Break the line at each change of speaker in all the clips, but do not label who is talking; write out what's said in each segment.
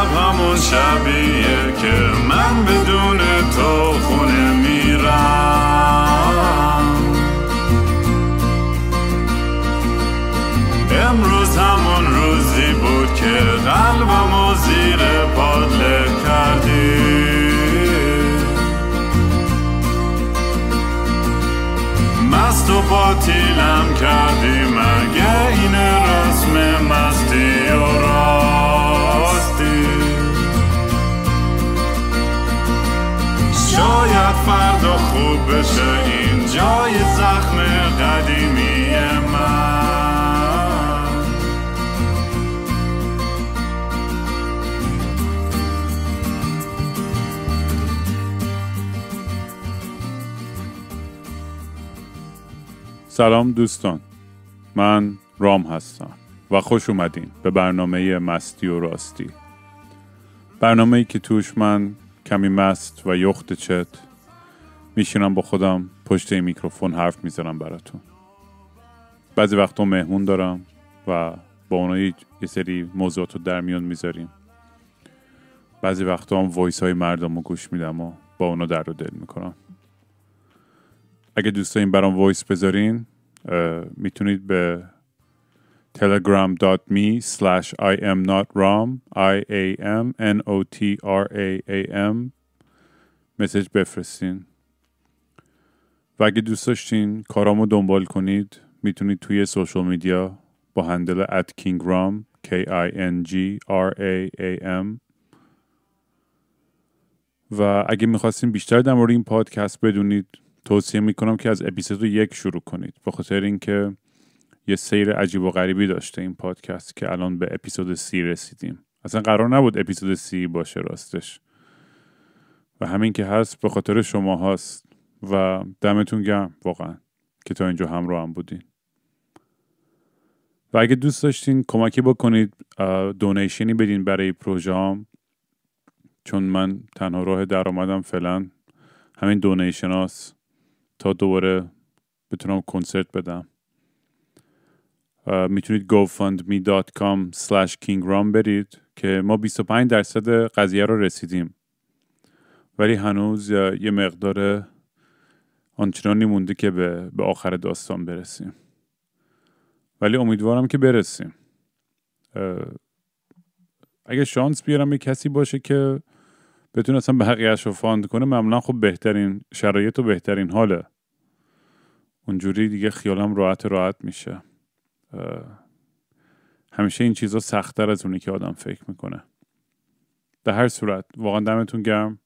شب همون شبیه که من بدون تو خونه میرم. امروز همون روزی بود که قلبمو زیر پات له کردی. مست و باطیلم کردی، مگه این رسم مستی و راستی؟ شاید فردا خوب بشه این جای زخم قدیمی من.
سلام دوستان، من رام هستم و خوش اومدین به برنامه مستی و راستی. برنامه‌ای که توش من کمی مست و یخت چت میشینم با خودم پشت میکروفون حرف میزنم براتون. بعضی وقتا مهمون دارم و با اونها یه سری موضوعات رو در میون میذاریم. بعضی وقتا هم وایس های مردم رو گوش میدم و با اونا در و دل میکنم. اگه دوست دارین برام وایس بذارین میتونید به telegram.me/IamNotRam IAMNOTRAAM مسیج بفرستین. و اگه دوست داشتین کارامو دنبال کنید میتونید توی سوشال میدیا با هندل @kingram KINGRAAM و اگه میخواستین بیشتر در مورد این پادکست بدونید توصیه میکنم که از اپیزود 1 شروع کنید، به خاطر اینکه یه سیر عجیب و غریبی داشته این پادکست که الان به اپیزود 30 رسیدیم. اصلا قرار نبود اپیزود 30 باشه راستش و همین که هست به خاطر شما هست و دمتون گرم واقعا که تا اینجا همراه هم بودین. و اگه دوست داشتین کمکی بکنید دونیشنی بدین برای پروژه‌ام، چون من تنها راه درآمدم فعلا همین دونیشن هاست تا دوباره بتونم کنسرت بدم. میتونید gofundme.com/kingram برید که ما 25% قضیه رو رسیدیم، ولی هنوز یه مقدار آنچنانی مونده که به آخر داستان برسیم، ولی امیدوارم که برسیم. اگه شانس بیارم یه کسی باشه که بتونه اصلا بقیه‌اش رو فاند کنه، معمولا خب بهترین شرایط و بهترین حاله. اونجوری دیگه خیالم راحت میشه. همیشه این چیزا سخت‌تر از اونی که آدم فکر میکنه. در هر صورت واقعا دمتون گرم.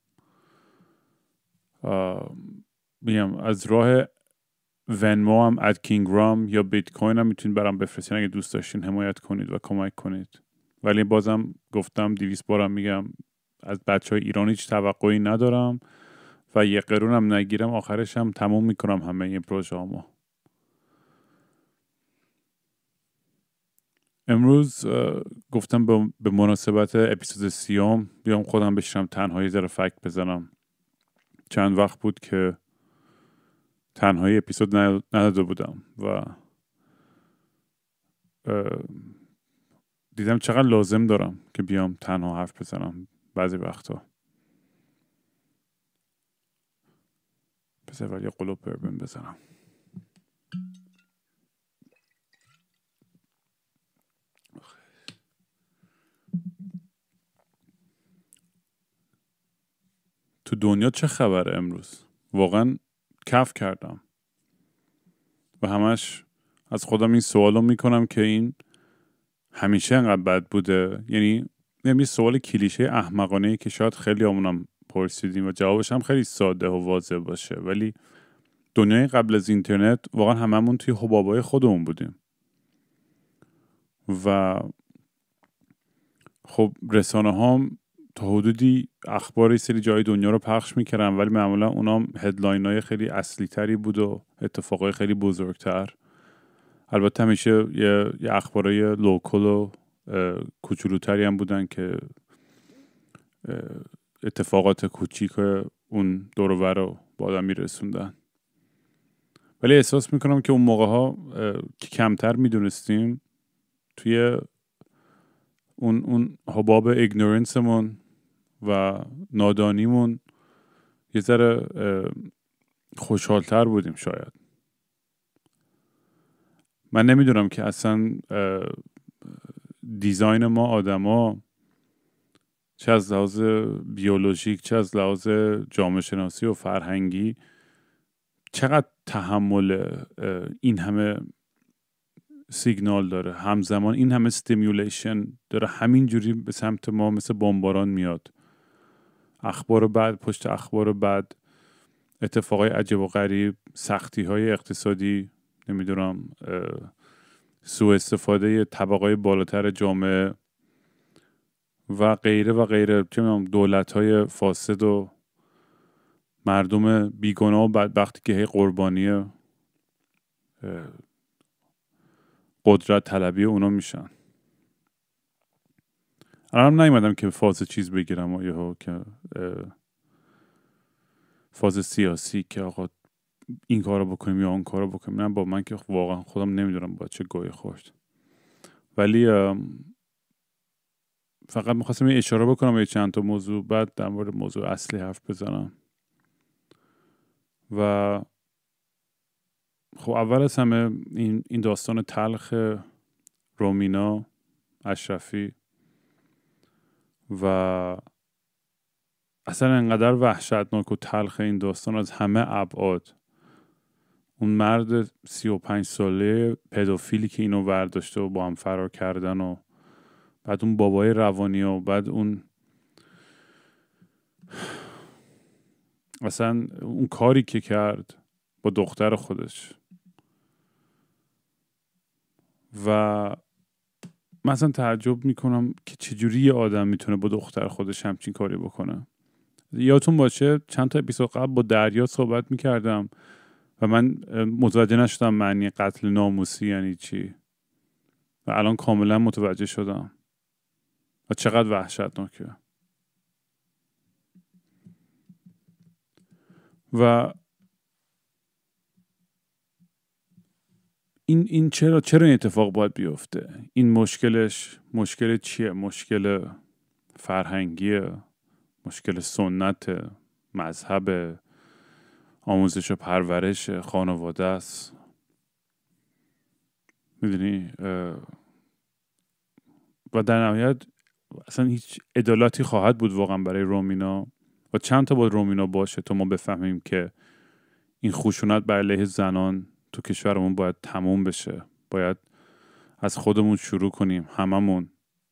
میگم از راه ونمو هم @kingram یا بیت کوین هم میتونید برام بفرستین اگه دوست داشتین حمایت کنید و کمک کنید. ولی بازم گفتم 200 بارم میگم از بچهای ایران هیچ توقعی ندارم و یه قرونم نگیرم آخرش هم تموم میکنم همه این پروژه هامو. امروز گفتم به مناسبت اپیزود 30 بیام خودم بشینم تنهایی ذره فکت بزنم. چند وقت بود که تنهایی اپیزود نداده بودم و دیدم چقدر لازم دارم که بیام تنها حرف بزنم بعضی وقتا. بذار ولی قلوب بربن بزنم. تو دنیا چه خبره امروز؟ واقعا کف کردم و همش از خودم این سوالو میکنم که این همیشه انقدر بد بوده. یعنی سوال کلیشه احمقانه‌ای که شاید خیلی همونم پرسیدیم و جوابش هم خیلی ساده و واضح باشه، ولی دنیای قبل از اینترنت واقعا هممون توی حبابای خودمون بودیم و خب رسانه ها تا حدودی اخبار سری جای دنیا رو پخش میکردن، ولی معمولا اونا هدلاین های خیلی اصلی تری بود و اتفاقای خیلی بزرگتر. البته همیشه یه اخبارای لوکال و کوچولوتری هم بودن که اتفاقات کوچیک اون دور و بر رو با آدم میرسوندن. ولی احساس میکنم که اون موقع ها که کمتر میدونستیم توی اون حباب ایگنورنسمون و نادانیمون یه ذره خوشحالتر بودیم شاید. من نمیدونم که اصلا دیزاین ما آدما چه از لحاظ بیولوژیک چه از لحاظ جامعه شناسی و فرهنگی چقدر تحمل این همه سیگنال داره، همزمان این همه استیمولیشن داره، همینجوری به سمت ما مثل بمباران میاد، اخبار بعد پشت اخبار بعد، اتفاقای عجیب و غریب، سختی های اقتصادی، نمیدونم سوء استفاده طبقای بالاتر جامعه و غیره و غیره، چه میدونم دولت های فاسد و مردم بیگناه و بدبختی که هی قربانی قدرت طلبی اونا میشن. الان نیومدم که فاز چیز بگیرم و یهو که فاز سیاسی که آقا این کارو بکنیم یا اون کارو بکنیم، نه با من که واقعا خودم نمیدونم با چه گوی خورد. ولی فقط میخواستم یه اشاره بکنم به چند تا موضوع، بعد در مورد موضوع اصلی حرف بزنم. و خب اول از همه این داستان تلخ رومینا اشرفی و اصلا انقدر وحشتناک و تلخ این داستان از همه ابعاد. اون مرد 35 ساله پدوفیلی که اینو ورداشته و با هم فرار کردن و بعد اون بابای روانی و بعد اون اصلا اون کاری که کرد با دختر خودش و مثلا تعجب میکنم که چجوری یه آدم میتونه با دختر خودش همچین کاری بکنه. یادتون باشه چند تا اپیزود قبل با دریا صحبت میکردم و من متوجه نشدم معنی قتل ناموسی یعنی چی و الان کاملا متوجه شدم و چقدر وحشتناکه. و این چرا این اتفاق باید بیفته؟ این مشکل چیه؟ مشکل فرهنگیه، مشکل سنت، مذهب، آموزش و پرورش، خانواده است. میدونی و در نهایت اصلا هیچ عدالتی خواهد بود واقعا برای رومینا و چند تا باید رومینا باشه تا ما بفهمیم که این خشونت بر علیه زنان تو کشورمون باید تموم بشه. باید از خودمون شروع کنیم، هممون،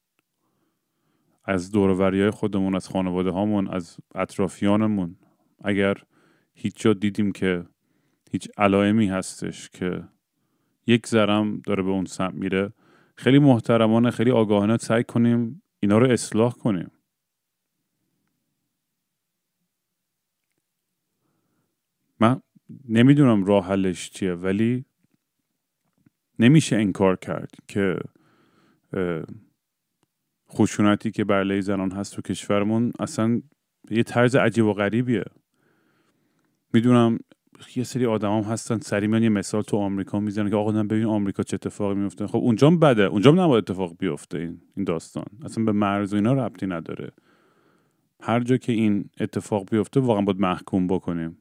از دور و بریای خودمون، از خانواده هامون، از اطرافیانمون. اگر هیچ جا دیدیم که هیچ علائمی هستش که یک ذرم داره به اون سمت میره، خیلی محترمانه، خیلی آگاهانه سعی کنیم اینا رو اصلاح کنیم. من نمیدونم راه حلش چیه، ولی نمیشه انکار کرد که خشونتی که بر علیه زنان هست تو کشورمون اصلا یه طرز عجیب و غریبیه. میدونم یه سری آدم هم هستن سری میان یه مثال تو آمریکا میزنن که آقا ببین آمریکا چه اتفاقی میفته. خب اونجا بده، اونجا نباید اتفاق بیفته. این داستان اصلا به مرز و اینا ربطی نداره. هر جا که این اتفاق بیفته واقعا باید محکوم بکنیم.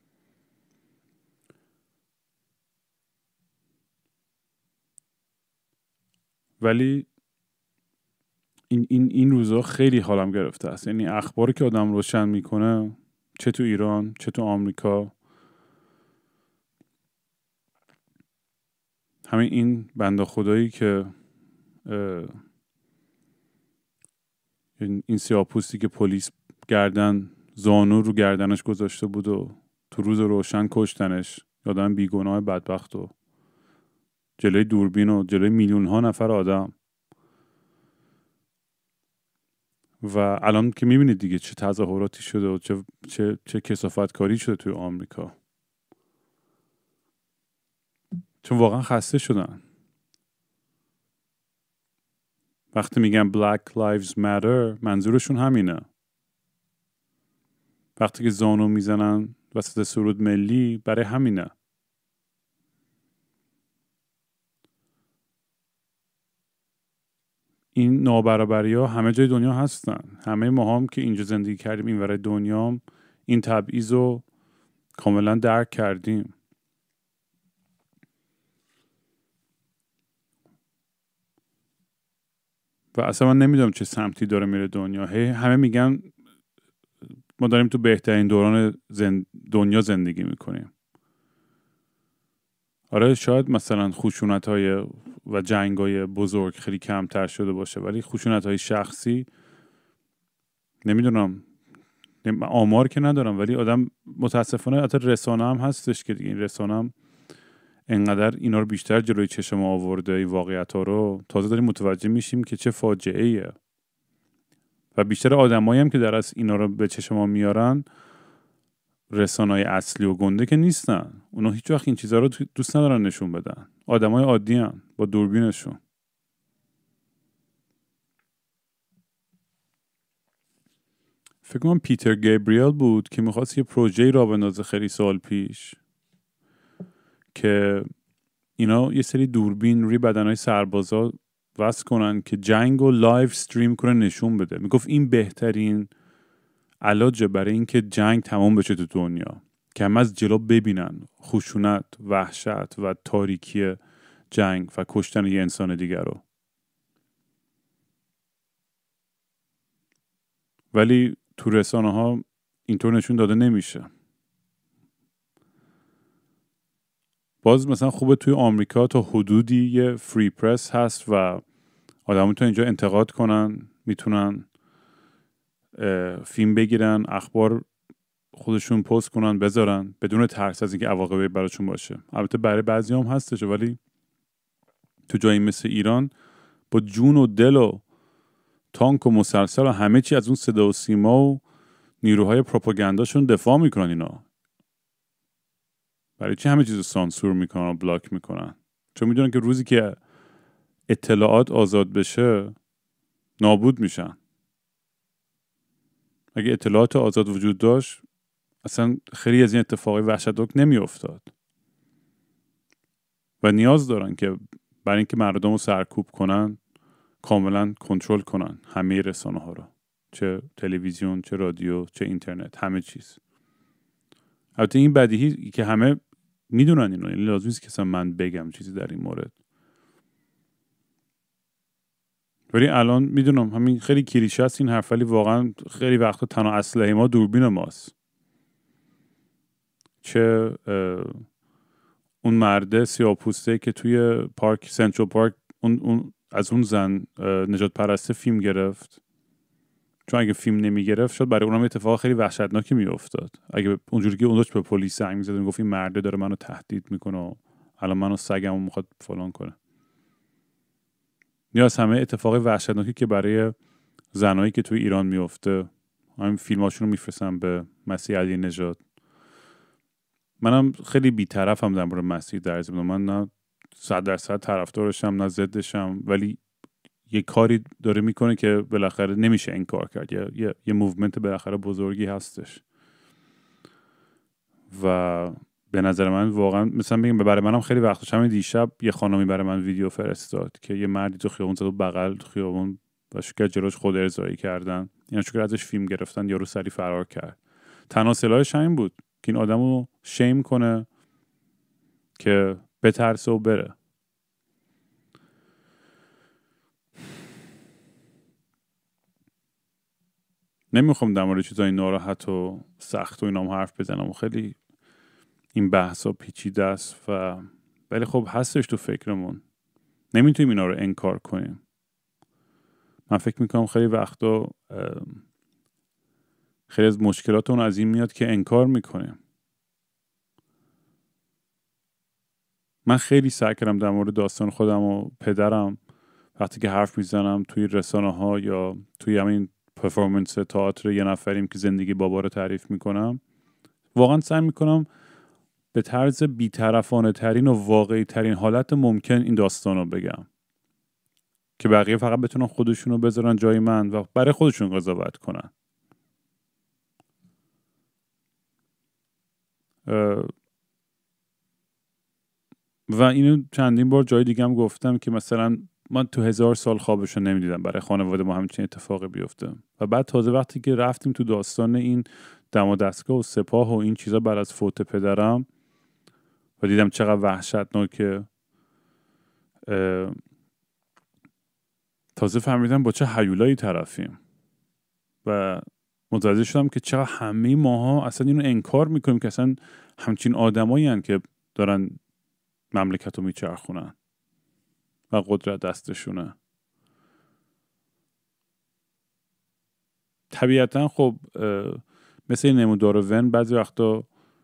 ولی این روزا خیلی حالم گرفته است. یعنی اخباری که آدم روشن میکنه، چه تو ایران چه تو آمریکا، همین این بنده خدایی که این سیاه‌پوستی که پلیس زانو رو گردنش گذاشته بود و تو روز روشن کشتنش، آدم بیگناه بدبخت و جلوی دوربین و جلوی میلیون ها نفر آدم. و الان که میبینید دیگه چه تظاهراتی شده و چه کثافتکاری شده توی آمریکا، چون واقعا خسته شدن. وقتی میگن Black Lives Matter منظورشون همینه. وقتی که زانو میزنن وسط سرود ملی برای همینه. این نابرابری ها همه جای دنیا هستن. همه ما هم که اینجا زندگی کردیم این ورای دنیا هم این تبعیض رو کاملا درک کردیم. و اصلا من نمیدونم چه سمتی داره میره دنیا. همه میگن ما داریم تو بهترین دوران دنیا زندگی میکنیم. آره شاید مثلا خشونت‌های و جنگ‌های بزرگ خیلی کمتر شده باشه، ولی خشونت‌های شخصی نمیدونم، آمار که ندارم، ولی آدم متاسفانه حتی رسانه هم هستش که دیگه این رسانه هم انقدر اینا رو بیشتر جلوی چشم آورده، این واقعیت‌ها رو تازه داریم متوجه میشیم که چه فاجعه‌ایه. و بیشتر آدمایی هم که در اصل اینا رو به چشم ما میارن رسانه‌های اصلی و گنده که نیستن. اونا هیچ وقت این چیزا رو دوست ندارن نشون بدن. آدمای عادی ان با دوربینشون. فکر کنم پیتر گابریل بود که میخواست یه پروژه‌ای را بندازه خیلی سال پیش که اینا یه سری دوربین روی بدنهای سربازا وصل کنن که جنگ و لایو استریم کنه نشون بده. میگفت این بهترین علاجه برای اینکه جنگ تمام بشه تو دنیا، که هم از جلو ببینن خشونت، وحشت و تاریکی جنگ و کشتن یه انسان دیگر رو. ولی تو رسانه ها اینطور نشون داده نمیشه. باز مثلا خوبه توی آمریکا تا حدودی یه فری پرس هست و آدم میتونن اینجا انتقاد کنن، میتونن فیلم بگیرن، اخبار خودشون پست کنن بذارن بدون ترس از اینکه عواقبی براشون باشه. البته برای بعضی هم هستش، ولی تو جایی مثل ایران با جون و دل و تانک و مسلسل و همه چی از اون صدا و سیما و نیروهای پروپاگانداشون دفاع میکنن. اینا برای چی همه چیز رو سانسور میکنن و بلاک میکنن؟ چون میدونن که روزی که اطلاعات آزاد بشه نابود میشن. اگه اطلاعات آزاد وجود داشت اصلا خیلی از این اتفاقی وحشتناک نمی افتاد. و نیاز دارن که برای اینکه مردم رو سرکوب کنن کاملا کنترل کنن همه رسانه ها رو، چه تلویزیون، چه رادیو، چه اینترنت، همه چیز. البته این بدیهی که همه میدونن اینو، یعنی لازم نیست که من بگم چیزی در این مورد. ولی الان میدونم همین خیلی کلیشه است این حرف، ولی واقعا خیلی وقتا تنها اسلحه ما دوربین ماست. چه اون مرده سیاه‌پوسته که توی پارک سنترال پارک اون از اون زن نجات پرسته فیلم گرفت، چون اگه فیلم نمی گرفت شاید برای اونم اتفاق خیلی وحشتناکی می افتاد. اگه اونجوری که اون داشت به پلیس زنگ می‌زد و میگفت این مرده داره منو تهدید میکنه و الان منو سگمو میخواد فلان کنه. یا از همه اتفاق وحشتناکی که برای زنایی که توی ایران میفته، همین فیلماشون رو میفرستن به مسیح علی نژاد. منم خیلی بی‌طرفم در مورد مسیح در ضمن، من نه 100% طرفدارشم نه ضدشم، ولی یه کاری داره میکنه که بالاخره نمیشه انکار کرد. یه موومنت بالاخره بزرگی هستش و به نظر من واقعا مثلا بگم برای منم خیلی وقتش همین دیشب یه خانمی برای من ویدیو فرستاد که یه مردی تو خیابون زد و بغل تو خیابون و شکر جلوش خود ارضایی کردن، یعنی شکر ازش فیلم گرفتن، یارو سری فرار کرد. تنها سلاحش همین بود که این آدمو شیم کنه که بترسه و بره. نمیخوام در مورد چیزای ناراحت و سخت و اینام حرف بزنم و خیلی این بحثا پیچیده است و ولی خب هستش تو فکرمون، نمیتونیم اینا رو انکار کنیم. من فکر میکنم خیلی وقتا خیلی از مشکلاتون از این میاد که انکار میکنیم. من خیلی سعی کردم در مورد داستان خودم و پدرم وقتی که حرف میزنم توی رسانه ها یا توی همین پرفورمنس تئاتر یه نفریم که زندگی بابا رو تعریف میکنم، واقعا سعی میکنم به طرز بی‌طرفانه ترین و واقعی ترین حالت ممکن این داستان رو بگم که بقیه فقط بتونن خودشون رو بذارن جای من و برای خودشون قضاوت کنن. و اینو چندین بار جای دیگه هم گفتم که مثلا من تو 1000 سال خوابشو نمیدیدم برای خانواده ما همچین اتفاقی بیفته. و بعد تازه وقتی که رفتیم تو داستان این دم و دستگاه و سپاه و این چیزا بعد از فوت پدرم و دیدم چقدر وحشتناکه، تازه فهمیدم با چه هیولایی طرفیم و متوجه شدم که چقدر همه ماها اصلا اینو انکار میکنیم که اصلا همچین آدمایی هن که دارن مملکت رو میچرخونن و قدرت دستشونه. طبیعتا خب مثل این نمودار ون بعضی وقتا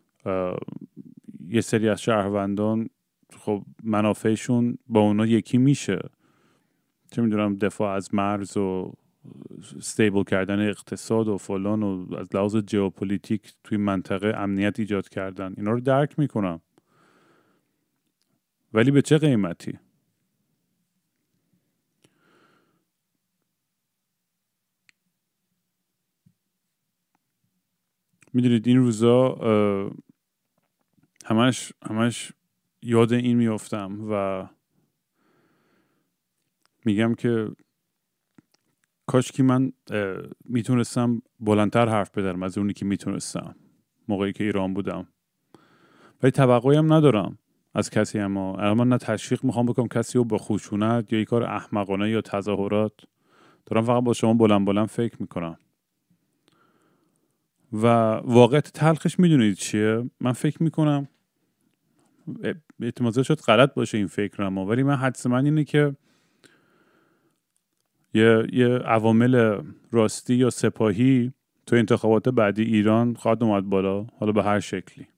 یه سری از شهروندان خب منافعشون با اونا یکی میشه، چه میدونم دفاع از مرز و استیبل کردن اقتصاد و فلان و از لحاظ ژئوپلیتیک توی منطقه امنیت ایجاد کردن، اینا رو درک میکنم، ولی به چه قیمتی؟ میدونید این روزا همش یاد این میافتم و میگم که کاش که من میتونستم بلندتر حرف بزنم از اونی که میتونستم موقعی که ایران بودم، ولی توقعی هم ندارم از کسی. اما من نه تشویق میخوام بکنم کسی رو با خشونت یا یک کار احمقانه یا تظاهرات، دارم فقط با شما بلند فکر میکنم. و واقعیت تلخش میدونید چیه؟ من فکر میکنم احتمال شد غلط باشه این فکرم، ولی من حدس من اینه که یه عوامل راستی یا سپاهی تو انتخابات بعدی ایران خواهد اومد بالا، حالا به هر شکلی.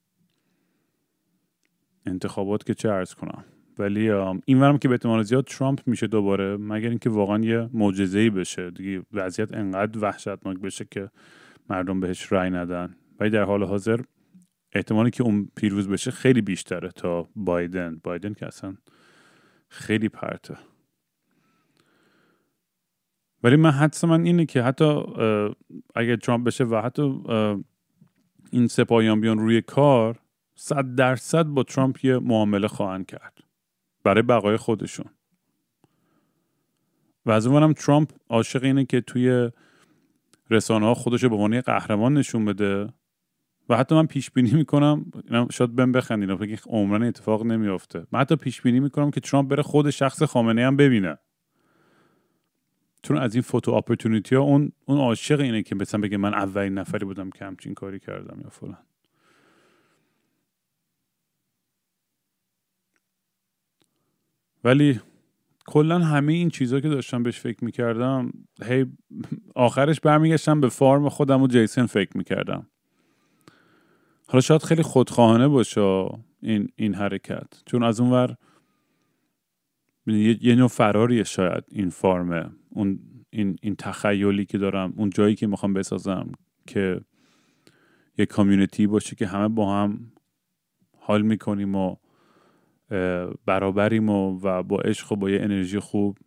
انتخابات که چه عرض کنم، ولی این ورم که به احتمال زیاد ترامپ میشه دوباره، مگر اینکه واقعا یه معجزه‌ای بشه دیگه، وضعیت انقدر وحشتناک بشه که مردم بهش رأی ندن. ولی در حال حاضر احتمالی که اون پیروز بشه خیلی بیشتره تا بایدن که اصلا خیلی پرته. ولی من حدس من اینه که حتی اگه ترامپ بشه و حتی این سپاهیان بیان روی کار، 100% با ترامپ یه معامله خواهند کرد برای بقای خودشون. و از اونورم ترامپ عاشق اینه که توی رسانه ها خودشو به عنوان قهرمان نشون بده و حتی من پیش بینی میکنم، شاید بهم بخندین بگین عمرن اتفاق نمیافته، من حتی پیش بینی میکنم که ترامپ بره خود شخص خامنه‌ای هم ببینه، چون از این فوتو اپورتونیتی ها اون عاشق اینه که مثلا بگه من اولین نفری بودم که همچین کاری کردم یا فلان. ولی کلا همه این چیزا که داشتم بهش فکر میکردم، هی آخرش برمیگشتم به فارم خودم و جیسن فکر میکردم. حالا شاید خیلی خودخواهانه باشه این حرکت، چون از اونور یه نوع فراریه شاید این فارمه، این تخیلی که دارم، اون جایی که میخوام بسازم که یه کامیونیتی باشه که همه با هم حال میکنیم و برابریم و با عشق و با یه انرژی خوب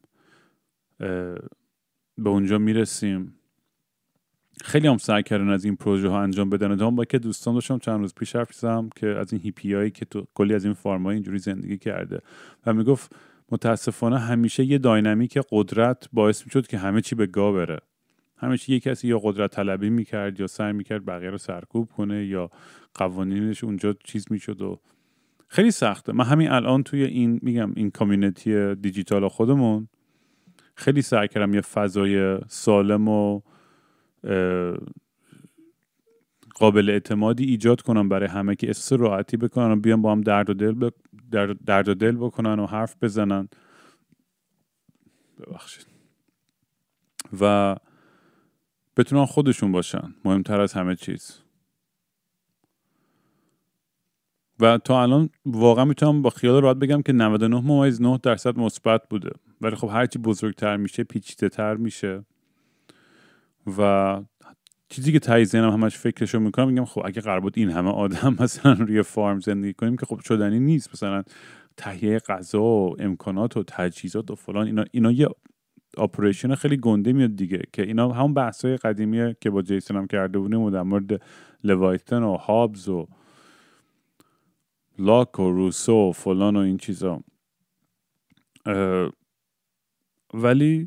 به اونجا میرسیم. خیلی هم سعی کردن از این پروژه ها انجام بدن. با که دوستان داشتم چند روز پیش حرف زدم که از این هیپی هایی که تو کلی از این فارم‌ها اینجوری زندگی کرده و میگفت متاسفانه همیشه یه داینامیک قدرت باعث میشد که همه چی به گا بره. همیشه یه کسی یا قدرت طلبی میکرد یا سعی میکرد بقیه رو سرکوب کنه یا قوانینش اونجا چیز میشد و خیلی سخته. من همین الان توی این کامیونیتی دیجیتال خودمون خیلی سعی کردم یه فضای سالم و قابل اعتمادی ایجاد کنم برای همه که احساس راحتی بکنن و بیان با هم درد و دل بکنن و حرف بزنن، ببخشید، و بتونن خودشون باشن، مهمتر از همه چیز. و تا الان واقعا میتونم با خیال راحت بگم که 99.9% مثبت بوده، ولی خب هرچی بزرگتر میشه پیچیده‌تر میشه و چیزی که ته ذهنم همش فکرشو میکنم میگم خب اگه قرار بود این همه آدم مثلا روی فارم زندگی کنیم که خب شدنی نیست، مثلا تهیه غذا و امکانات و تجهیزات و فلان، اینا یه اپریشن خیلی گنده میاد دیگه، که اینا همون بحثای قدیمیه که با جیسن هم کرده بودیم در مورد لوایتن و هابز و لاک و روسو و فلان و این چیزا. ولی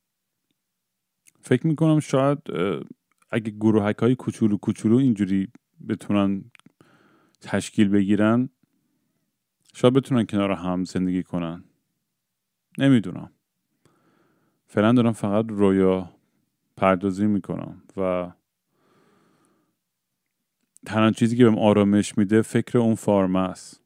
فکر میکنم شاید اگه گروهک های کوچولو اینجوری بتونن تشکیل بگیرن شاید بتونن کنار هم زندگی کنن. نمیدونم، فعلا دارم فقط رویا پردازی میکنم و تنها چیزی که بهم آرامش میده فکر اون فارمه است.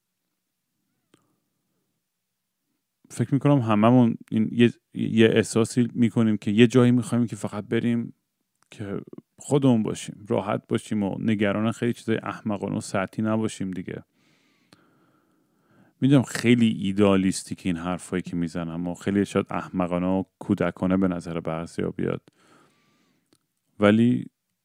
فکر میکنم هممون یه احساسی میکنیم که یه جایی میخوایم که فقط بریم که خودمون باشیم، راحت باشیم و نگران خیلی چیزای احمقانه و سطحی نباشیم دیگه. میدونم خیلی ایدئالیستیک این حرفایی که میزنم و خیلی شاید احمقانه و کودکانه به نظر بعضیا بیاد، ولی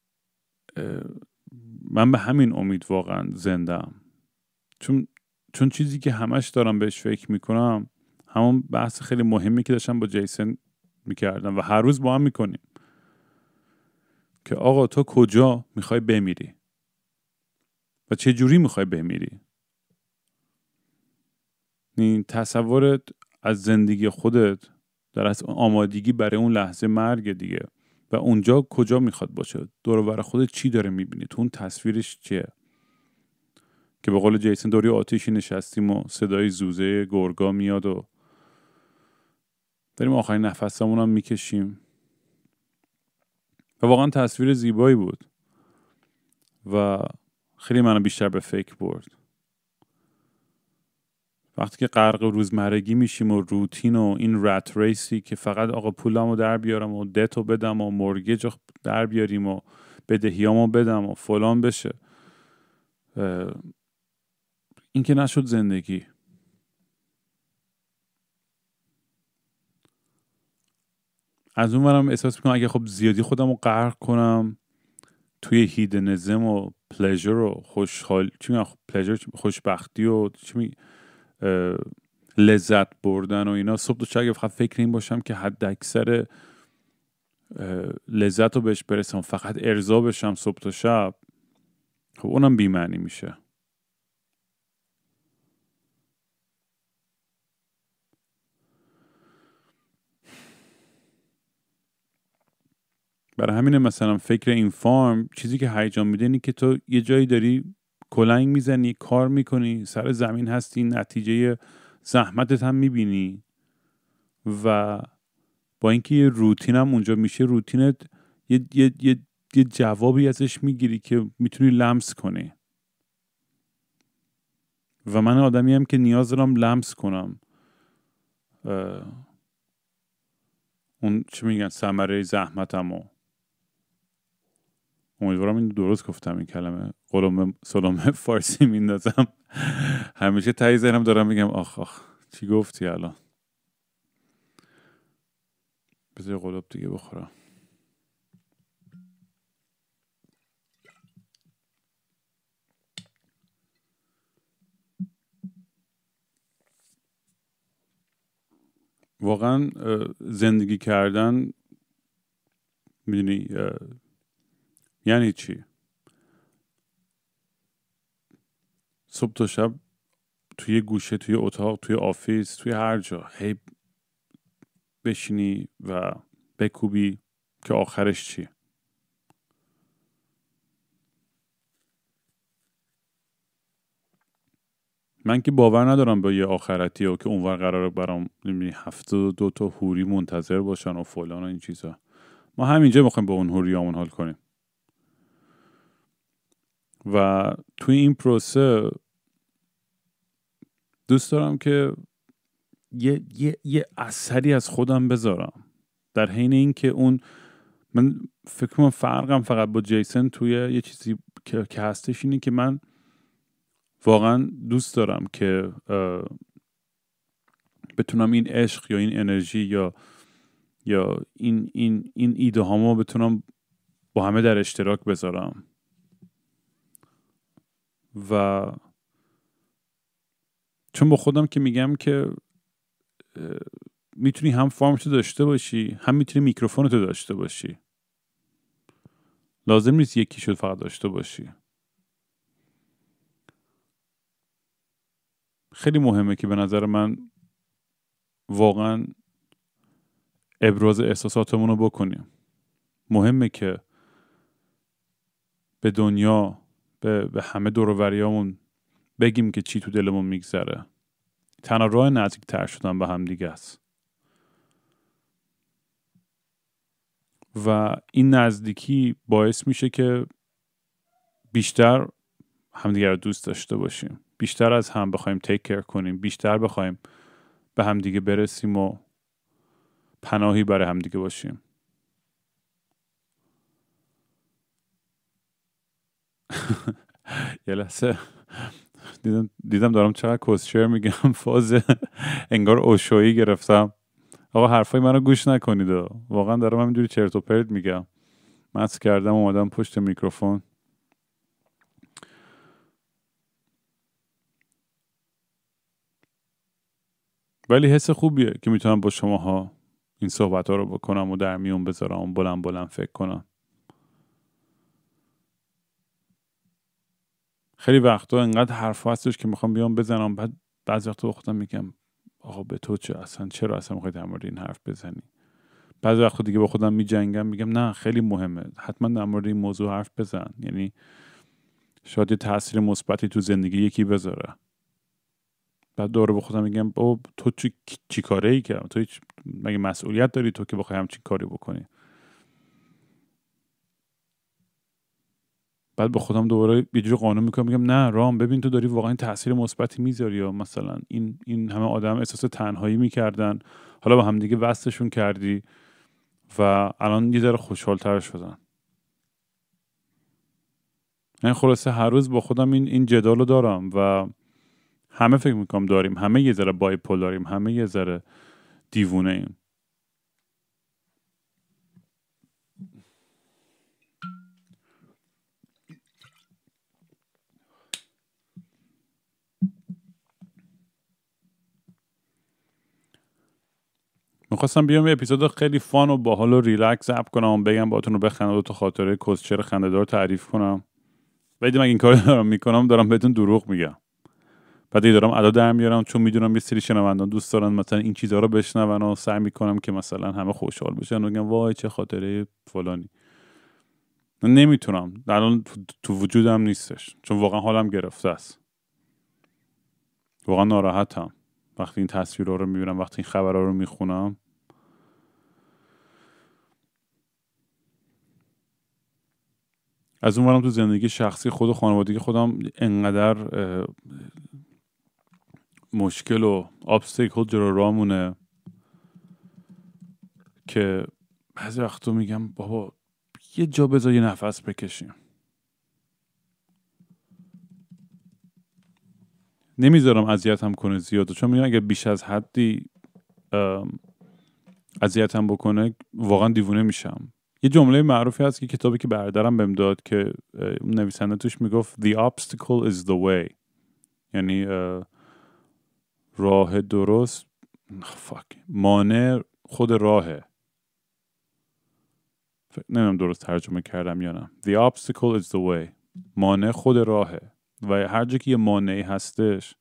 من به همین امید واقعا زنده‌ام. چون چیزی که همش دارم بهش فکر میکنم همون بحث خیلی مهمی که داشتم با جیسن میکردم و هر روز با هم میکنیم که آقا تو کجا میخوای بمیری و چه جوری میخوای بمیری. این تصورت از زندگی خودت در از آمادگی برای اون لحظه مرگ دیگه و اونجا کجا میخواد باشه، دور و بر خودت چی داره میبینی، تو اون تصویرش چیه. که به قول جیسن دوری آتیشی نشستیم و صدای زوزه گرگا میاد و داریم آخرین نفسمون هم میکشیم و واقعا تصویر زیبایی بود و خیلی منو بیشتر به فکر برد. وقتی که غرق روزمرگی میشیم و روتین و این رت ریسی که فقط آقا پولمو در بیارم و دتو بدم و مورگیج در بیاریم و بدهیامو بدم و فلان بشه، این که نشد زندگی. از اون ورم احساس میکنم اگه خب زیادی خودم رو غرق کنم توی هیدنزم و پلژر و خوشحال پلژر خوشبختی و لذت بردن و اینا، صبح تا شب فقط فکر این باشم که حد اکثر لذت رو بهش برسم، فقط ارضا بشم صبح تا شب، خب اونم بی‌معنی میشه. برای همینه مثلا فکر این فارم چیزی که هیجان میده اینه که تو یه جایی داری کلنگ میزنی، کار میکنی، سر زمین هستی، نتیجه زحمتت هم میبینی و با اینکه یه روتین هم اونجا میشه، روتینت یه جوابی ازش میگیری که میتونی لمس کنی و من آدمی هم که نیاز دارم لمس کنم اون چی میگن ثمره زحمتمو. امیدوارم این درست گفتم این کلمه، قلم سلام فارسی میندازم همیشه تایی ذهنم دارم میگم آخ چی گفتی الان، بذار قلوب دیگه بخورم. واقعا زندگی کردن میدونی یعنی چی؟ صبح تا شب توی گوشه، توی اتاق، توی آفیس، توی هر جا هی بشینی و بکوبی که آخرش چی؟ من که باور ندارم به یه آخرتی و که اونور قراره برام 72 تا حوری منتظر باشن و فلان و این چیزا. ما همینجا میخوایم با اون حوریامون حال کنیم و توی این پروسه دوست دارم که یه اثری از خودم بذارم، در حین این که اون من فکر کنم فرقم فقط با جیسن توی یه چیزی که هستش اینه که من واقعا دوست دارم که بتونم این عشق یا این انرژی یا این ایده هامو بتونم با همه در اشتراک بذارم و چون با خودم که میگم که میتونی هم فارمتو داشته باشی هم میتونی میکروفونتو داشته باشی، لازم نیست یکی شد فقط داشته باشی. خیلی مهمه که به نظر من واقعا ابراز احساساتمون رو بکنیم. مهمه که به دنیا، به همه دور و بریامون بگیم که چی تو دلمون میگذره. تنها راه نزدیک تر شدن به هم دیگه است و این نزدیکی باعث میشه که بیشتر همدیگه رو دوست داشته باشیم، بیشتر از هم بخوایم تیک کیر کنیم، بیشتر بخوایم به همدیگه برسیم و پناهی برای همدیگه باشیم. یه لحظه دیدم دارم چقدر کسشر میگم، فاز انگار اوشویی گرفتم. آقا حرفای منو گوش نکنید و واقعا دارم همینجوری چرت و پرت میگم. مست کردم اومدم پشت میکروفون. ولی حس خوبیه که میتونم با شماها این صحبت ها رو بکنم و در میون بذارم و بلند بلند فکر کنم. خیلی وقتا انقدر حرف هستش که میخوام بیام بزنم، بعد بعضی وقتا با خودم میگم آقا به تو چه، اصلا چرا اصلا میخوای در مورد این حرف بزنی؟ بعضی وقتا دیگه با خودم میجنگم، میگم نه خیلی مهمه، حتما در مورد این موضوع حرف بزن. یعنی شاید یه تاثیر مثبتی تو زندگی یکی بذاره. بعد دوره با خودم میگم بابا تو چی کاره ای که تو مگه مسئولیت داری تو که بخوای همچین کاری بکنی؟ بعد با خودم دوباره یه جور قانون میکنم، میگم نه رام، ببین تو داری واقعا تاثیر مثبتی میذاری. یا مثلا این همه آدم احساس تنهایی میکردن، حالا با هم دیگه وصلشون کردی و الان یه ذره خوشحال‌تر شدن. من خلاصه هر روز با خودم این جدالو دارم و همه فکر میکنم داریم، همه یه ذره بایپول داریم، همه یه ذره دیوونه ایم. میخواستم بیام یه اپیزود خیلی فان و باحال و ریلکس ضبط کنم و بگم باهاتون رو بخندم و تو خاطره کسچر خنده‌دار تعریف کنم. ولی من این کارو دارم میکنم، دارم بهتون دروغ میگم. بعد دارم ادا در میارم چون میدونم یه سری شنوندان دوست دارن مثلا این چیزها رو بشنون و سعی میکنم که مثلا همه خوشحال بشن و بگم وای چه خاطره فلانی. من نمیتونم، الان تو وجودم نیستش چون واقعا حالم گرفته است. واقعا ناراحتم وقتی این تصویرها رو میبینم، وقتی این خبرها رو میخونم. از اون ورم تو زندگی شخصی خود و خانوادگی خودم انقدر مشکل و ابستیکل جلو رامونه که بعضی وقتا میگم بابا یه جا بذار یه نفس بکشیم. نمیذارم اذیتم کنه زیاد، چون میگم اگه بیش از حدی اذیتم بکنه واقعا دیوونه میشم. یه جمله معروفی هست که کتابی که برادرم بهم داد که نویسنده توش میگفت The obstacle is the way، یعنی راه درست مانع خود راهه. نمیدونم درست ترجمه کردم یا نه. The obstacle is the way، مانع خود راهه و هر جا که یه مانعی هستش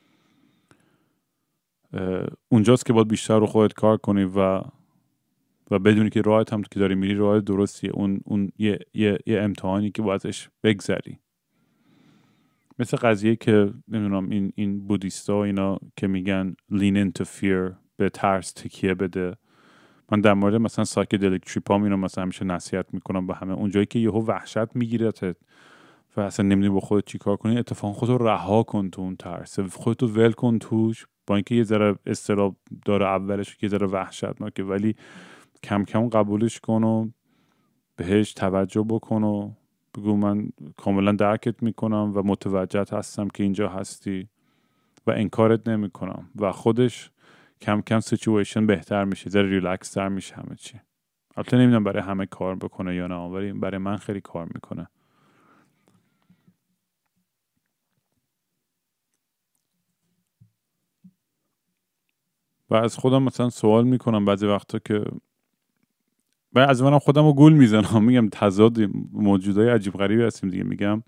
اونجاست که باید بیشتر رو خودت کار کنی و بدونی که راهت هم که داری میری راه درستیه. اون یه امتحانی که باید ازش بگذری. مثل قضیه که نمیدونم این بودیستا اینا که میگن lean into fear، به ترس تکیه بده. من در مورد مثلا سایکدلیک تریپام اینو مثلا همیشه نصیحت میکنم به همه. اونجایی که یهو وحشت میگیرتت و اصلا نمیدونی با خودت چی کار کنی، اتفاقا خودت رو رها کن تو اون ترس، خودت رو ول کن توش. با اینکه یه ذره استراب داره اولش، که یه ذره وحشتناکه، ولی کم کم قبولش کن و بهش توجه بکن و بگو من کاملا درکت میکنم و متوجهت هستم که اینجا هستی و انکارت نمیکنم و خودش کم کم سیچویشن بهتر میشه، ذره ریلکس تر میشه همه چی. البته نمیدونم برای همه کار بکنه یا نه، ولی برای من خیلی کار میکنه. و از خودم مثلا سوال میکنم بعضی وقتا که از منم خودم رو گول میزنم، میگم تضاد موجودای عجیب غریبی هستیم دیگه. میگم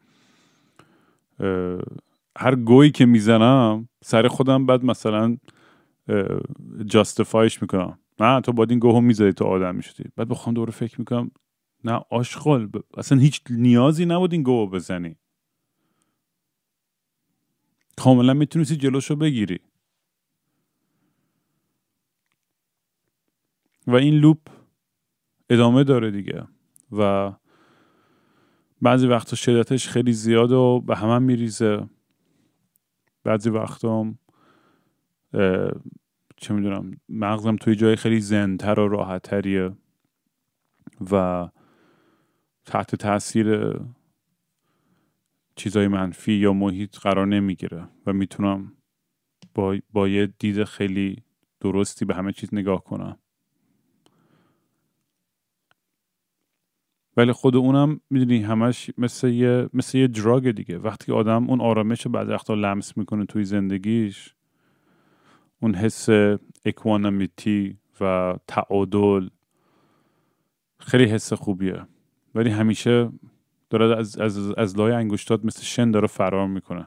هر گویی که میزنم سر خودم بعد مثلا جاستیفایش میکنم. نه تو باید این گوهو میزدی تو آدم میشدی. بعد بخوام دوره فکر میکنم نه آشغال، اصلا هیچ نیازی نبود این گوهو بزنی، کاملا میتونستی جلوشو بگیری. و این لوپ ادامه داره دیگه و بعضی وقتا شدتش خیلی زیاد و به هم میریزه، بعضی وقتا هم چه میدونم مغزم توی جای خیلی زن‌تر و راحت‌تریه و تحت تاثیر چیزای منفی یا محیط قرار نمیگیره و میتونم با یه دید خیلی درستی به همه چیز نگاه کنم. ولی خود اونم میدونی همش مثل یه دراگ دیگه. وقتی که آدم اون آرامش رو بعد وقتا لمس میکنه توی زندگیش، اون حس اکوانیمیتی و تعادل خیلی حس خوبیه، ولی همیشه داره از لای انگشتات مثل شن داره فرار میکنه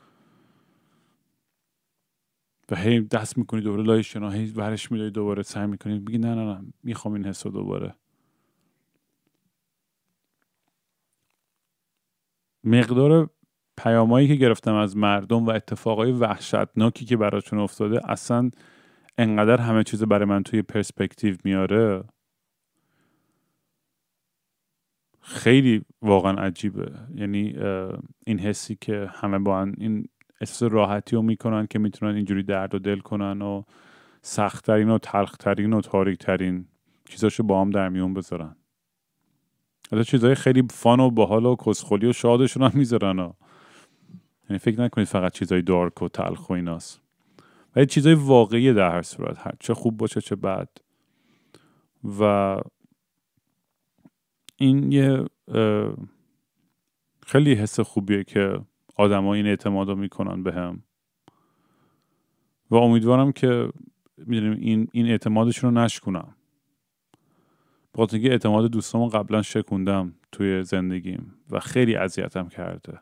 و هی دست میکنی دوباره لای شنا، هی ورش میداری دوباره سعی میکنی بگی نه میخوام این حس رو دوباره. مقدار پیامایی که گرفتم از مردم و اتفاقای وحشتناکی که براشون افتاده اصلا انقدر همه چیز برای من توی پرسپکتیو میاره، خیلی واقعا عجیبه. یعنی این حسی که همه با این احساس راحتی رو میکنن که میتونن اینجوری درد و دل کنن و سخت‌ترین و تلخترین و تاریک‌ترین چیزاشو با هم در میون بذارن. حالا چیزای خیلی فان و باحال و کسخلی و شادشون هم میذارن ها. یعنی فکر نکنید فقط چیزای دارک و تلخ و ایناست، ولی چیزای واقعی در هر صورت، چه خوب باشه چه بد. و این یه خیلی حس خوبیه که آدم‌ها این اعتماد رو میکنن به هم و امیدوارم که میدونیم این اعتمادشون رو نشکنم. بخاطر اینکه اعتماد دوستامو قبلا شکوندم توی زندگیم و خیلی اذیتم کرده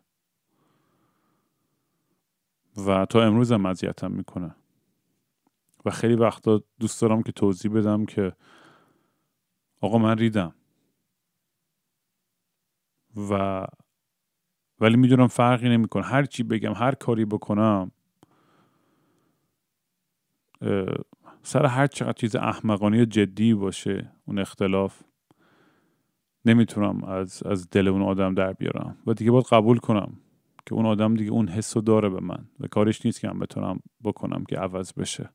و تا امروز هم اذیتم میکنه و خیلی وقتا دوست دارم که توضیح بدم که آقا من ریدم ولی میدونم فرقی نمیکنه، هر چی بگم هر کاری بکنم سر هر چقدر چیز احمقانه جدی باشه اون اختلاف نمیتونم از دل اون آدم در بیارم و دیگه باید قبول کنم که اون آدم دیگه اون حسو داره به من و کارش نیست که من بتونم بکنم که عوض بشه.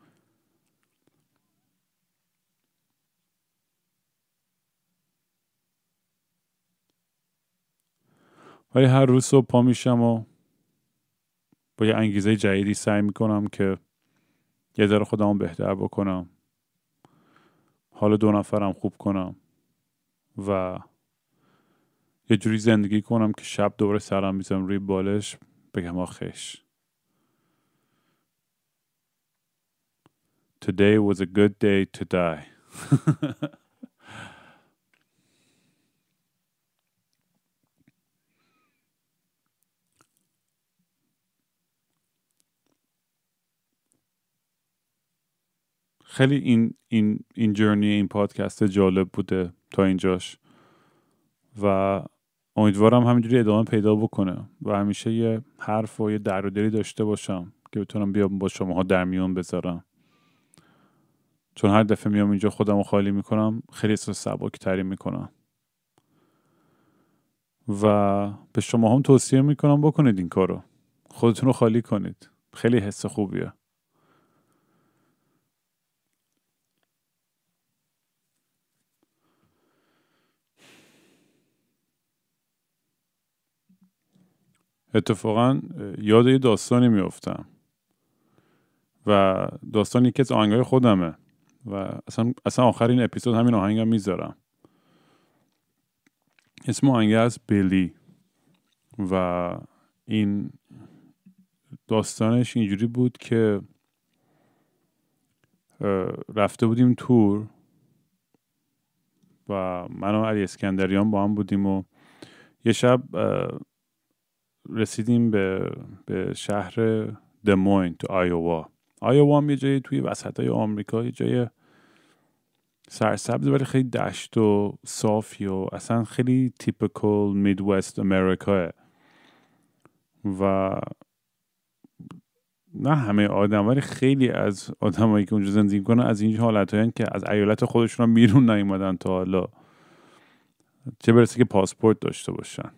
ولی هر روز صبح پا میشم و با یه انگیزه جدیدی سعی میکنم که یه ذره خودمو بهتر بکنم، حال دو نفرم خوب کنم و یه جوری زندگی کنم که شب دوباره سرم میزم روی بالش بگم آخش Today was a good day to die. خیلی این جرنی این پادکست جالب بوده تا اینجاش و امیدوارم همینجوری ادامه پیدا بکنه و همیشه یه حرف و یه در و دلی داشته باشم که بتونم بیام با شماها در میون بذارم، چون هر دفعه میام اینجا خودم رو خالی میکنم خیلی احساس سبک‌تری میکنم و به شما هم توصیه میکنم بکنید این کارو، خودتون رو خالی کنید، خیلی حس خوبیه. اتفاقا یاد یه داستانی میافتم و داستان یکی از آهنگای خودمه و اصلا آخر این اپیزود همین آهنگم میذارم. اسم آهنگ از بیلی و این داستانش اینجوری بود که رفته بودیم تور و من و علی اسکندریان با هم بودیم و یه شب رسیدیم به شهر دموین تو آیووا. آیووا هم یه جایی توی وسطای آمریکا، یه جای سرسبز ولی خیلی دشت و صافی و اصلا خیلی تیپیکال میدوست امریکاه. و نه همه آدم ولی خیلی از آدمایی که اونجا زندگی کنن از این حالت هایی که از ایالت خودشون هم بیرون نیومدن تا حالا، چه برسه که پاسپورت داشته باشن.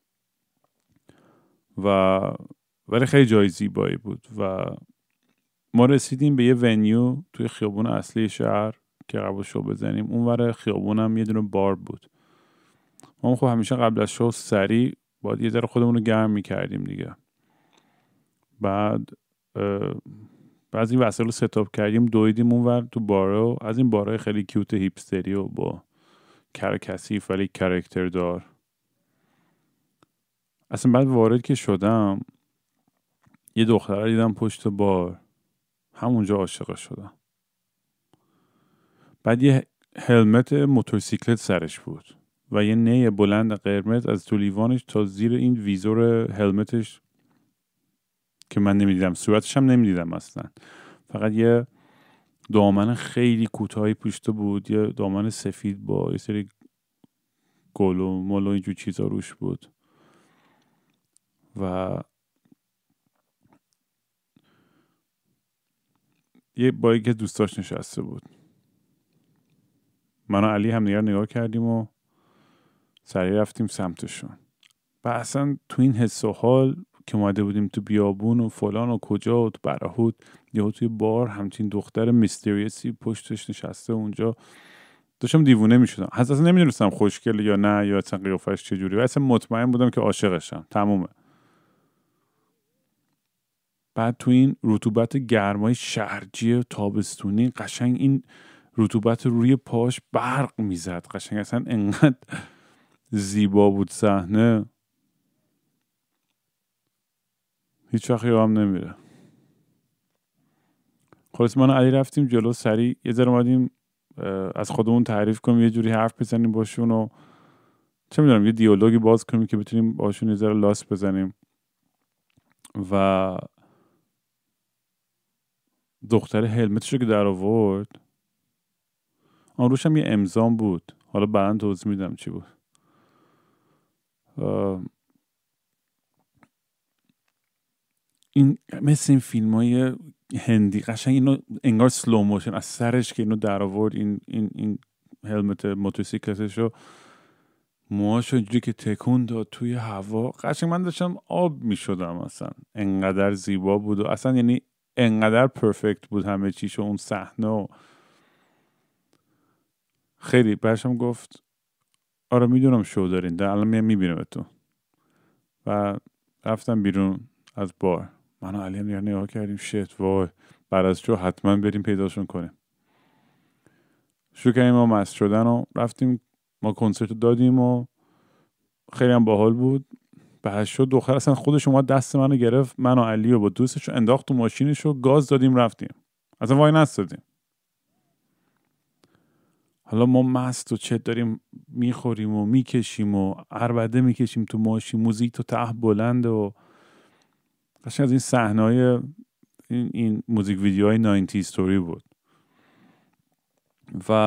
و ولی خیلی جای زیبایی بود و ما رسیدیم به یه ونیو توی خیابون اصلی شهر که قبل شو بزنیم. اونور خیابون هم یه دونه بار بود. ما خب همیشه قبل از شو سریع باید یه ذره خودمون رو گرم میکردیم دیگه. بعد از این وسایل رو ستاپ کردیم، دویدیم اونور تو بارو، از این بارای خیلی کیوت هیپستری و با کثیف ولی کاراکتر دار. اصلا بعد وارد که شدم یه دختره دیدم پشت بار، همونجا عاشق شدم. بعد یه هلمت موتورسیکلت سرش بود و یه نی بلند قرمز از تو لیوانش تا زیر این ویزور هلمتش که من نمیدیدم، صورتش هم نمیدیدم اصلا، فقط یه دامن خیلی کوتاهی پوشته بود، یه دامن سفید با یه سری گل و مل و اینجور چیزا روش بود و یه با یکی دوستاش نشسته بود. من و علی هم نگاه کردیم و سریع رفتیم سمتشون. و اصلا تو این حس و حال که اومده بودیم تو بیابون و فلان و کجا و تو برهوت، یهو توی بار همچین دختر میستریسی پشتش نشسته اونجا، داشتم دیوونه میشدم. اصلا نمیدونستم خوشگله یا نه یا اصلا قیافش چجوری، و اصلا مطمئن بودم که عاشقشم، تمومه. بعد تو این رطوبت گرمای شرجی تابستونی قشنگ این رطوبت روی پاش برق میزد، قشنگ اصلا انقدر زیبا بود صحنه، هیچ وقت یادم نمیره. خلاص من و علی رفتیم جلو، سریع یه ذره اومدیم از خودمون تعریف کنیم، یه جوری حرف بزنیم باشون و چه میدونم یه دیالوگی باز کنیم که بتونیم باشون یه ذره لاس بزنیم. و دختر هلمتشو که در آورد، آن روش هم یه امضام بود، حالا بعداً توضیح میدم چی بود. این مثل این فیلم های هندی قشنگ اینو انگار سلو موشن از سرش که اینو در آورد، این هلمت موتورسیکلتشو، موهاشو اینجوری که تکون داد توی هوا، قشنگ من داشتم آب میشدم. اصلا انقدر زیبا بود و اصلا یعنی انقدر پرفکت بود همه چیش و اون صحنه و خیلی. برشم گفت آره میدونم شو دارین، در الان میبینم تو. و رفتم بیرون از بار، من و علی هم نگاه کردیم، شت وای بعد از شو حتما بریم پیداشون کنیم. شروع کردیم ما مست شدن و رفتیم، ما کنسرت دادیم و خیلی هم باحال بود. بعد شد دختر اصلا خودش اومد دست منو گرفت، من و علی و با دوستش رو انداخت تو ماشینش و گاز دادیم رفتیم، اصلا وای نستادیم. حالا ما مست و چت داریم میخوریم و میکشیم و عربده میکشیم تو ماشین، موزیک تو ته بلند و قشنگ از این صحنه‌های این موزیک ویدیوهای 90 استوری بود. و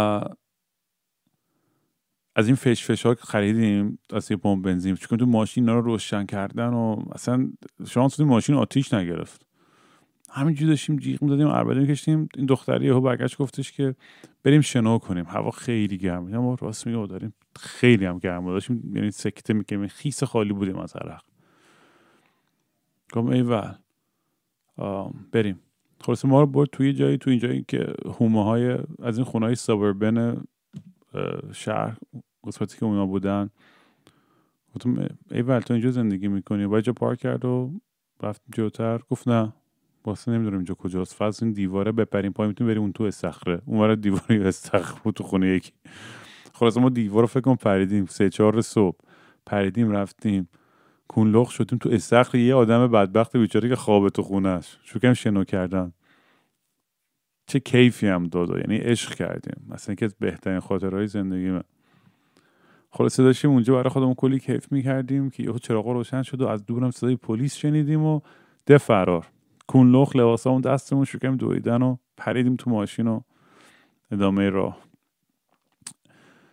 از این فش ها که خریدیم از یه پمپ بنزین، چون تو ماشین اینا رو روشن کردن و اصلا شانس تو ماشین آتیش نگرفت، همینجوری داشتیم جیغ می‌زدیم عربده می‌کشیدیم. این دختری یهو برگشت گفتش که بریم شنا کنیم، هوا خیلی گرمه. ما راست میگه داریم خیلی هم گرمه، داشتیم یعنی سکته می‌کردیم، خیس خالی بودیم از عرق. گفتم ایول بریم. خلاص ما رو برد توی جایی، تو این جایی که هومه‌های از این خونه‌های سابربن شهر قسمتی که اونا بودن. گفتم ایول تو اینجا زندگی می‌کنی؟ با جا پارک کرد و رفت جلوتر. گفت نه واسه نمیدونم اینجا کجاست، فاز این دیواره بپریم پای میتونیم بریم اون تو استخره، اون ور دیواره استخر بود تو خونه یکی. خلاص ما دیوار رو فکر کنم پریدیم 3-4 صبح، پریدیم رفتیم کونلخ شدیم تو استخر یه آدم بدبخت بیچاره که خوابه تو خونه‌اش. شروع کردیم شنا کردن، چه کیفی هم داد، یعنی عشق کردیم، مثلا یکی از بهترین خاطرهای زندگیمه. خلاص داشتیم اونجا برای خودمون کلی کیف می‌کردیم که یهو چراغا روشن شد و از دورم صدای پلیس شنیدیم و فرار. کونلخ لباسامون دستمون، شروع کردیم دویدن و پریدیم تو ماشین و ادامه راه.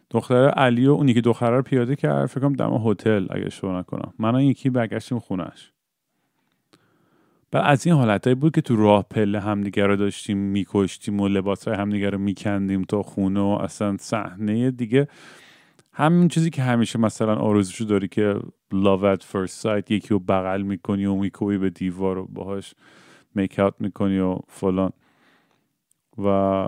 دختر علی و اونی که دختره رو پیاده کرد، فکر کنم دم هتل اگه اشتباه نکنم. من و این یکی برگشتیم خونش. بعد از این حالتایی بود که تو راه پله همدیگه رو داشتیم میکشتیم و لباسای همدیگه رو میکندیم تا خونه و اصلا صحنه دیگه همین چیزی که همیشه مثلا آرزوشو داری که love at first sight، یکی رو بغل میکنی و میکوبی به دیوار و باهاش میک اوت میکنی و فلان. و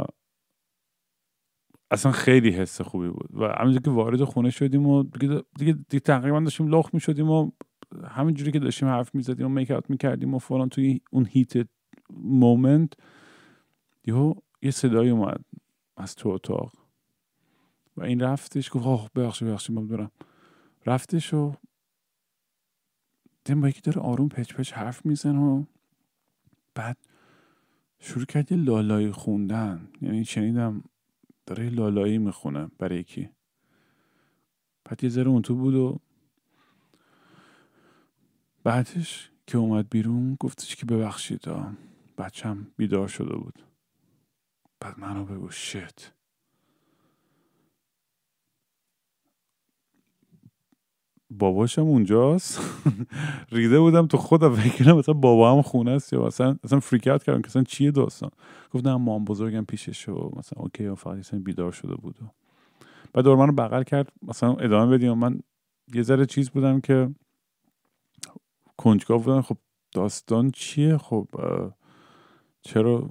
اصلا خیلی حس خوبی بود. و همینجور که وارد خونه شدیم و دیگه تقریبا داشتیم لخت میشدیم و همین جوری که داشتیم حرف میزدیم و میک اوت میکردیم و فلان، توی اون هیت مومنت یه صدایی اومد از تو اتاق و این رفتش، گفت ببخشید من برم. رفتش و دیدم با یکی داره آروم پچ پچ حرف میزن و بعد شروع کرد یه لالایی خوندن. یعنی شنیدم داره یه لالایی میخونه برای یکی. بعد یه ذره اون تو بود و بعدش که اومد بیرون گفتش که ببخشید بچم بیدار شده بود. بعد منو بگو شت. باباشم اونجاست. ریده بودم تو خودم، فکر کنم مثلا بابا هم خونه است یا اصلا فریک اوت کردم که اصلا چیه داستان. گفتم مام بزرگم پیشش و مثلا اوکی و فقط اصلا بیدار شده بود. بعد دور منو بغل کرد مثلا ادامه بدیم. من یه ذره چیز بودم که کنجکاو بودم، خب داستان چیه؟ خب چرا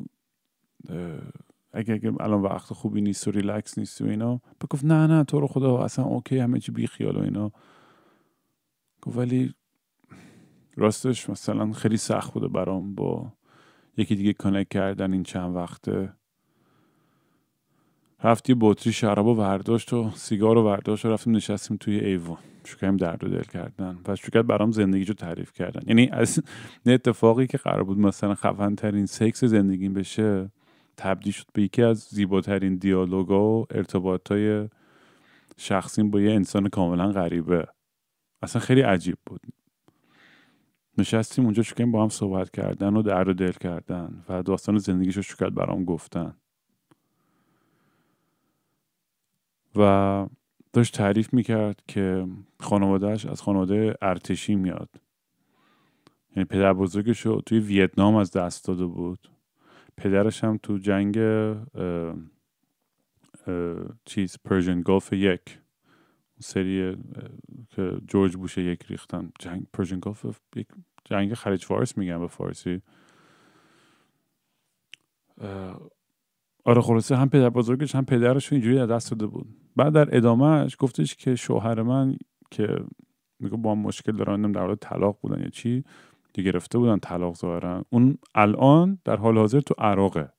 اگه الان وقت خوبی نیست و ریلکس نیست و اینا. گفت نه تو رو خدا اصلا اوکی، همه چی بی خیال و اینا. گفت ولی راستش مثلا خیلی سخت بوده برام با یکی دیگه کانکت کردن این چند وقته. رفت یه بطری شراب و برداشت و سیگار و برداشت و رفتیم نشستیم توی ایوان، شروع کردیم درد و دل کردن و شروع کرد برام زندگیشو تعریف کردن. یعنی از نه اتفاقی که قرار بود مثلا خفن ترین سکس زندگیم بشه تبدیل شد به یکی از زیباترین دیالوگا و ارتباطای شخصیم با یه انسان کاملا غریبه. اصلا خیلی عجیب بود. نشستیم اونجا شروع کردیم با هم صحبت کردن و درد و دل کردن و داستان زندگیشو شروع کرد برام گفتن و داشت تعریف میکرد که خانوادهش از خانواده ارتشی میاد. یعنی پدر بزرگشو توی ویتنام از دست داده بود، پدرش هم تو جنگ پرژن گلف یک سری که جورج بوش یک ریختن، جنگ پرژن گلف یک جنگ خلیج فارس میگن به فارسی. آره خلاصه هم پدر بزرگش هم پدرش اینجوری از دست داده بود. بعد در ادامهش گفتش که شوهر من که میگه با هم مشکل دارن در حال طلاق بودن یا چی دیگه گرفته بودن طلاق ظاهرا، اون الان در حال حاضر تو عراقه